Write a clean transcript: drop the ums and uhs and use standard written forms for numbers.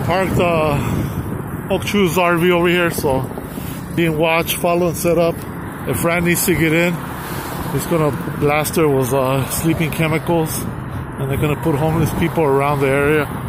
parked Oak Shoes RV over here, so being watched, followed, and set up. If Fran needs to get in, he's gonna blast her with sleeping chemicals, and they're gonna put homeless people around the area.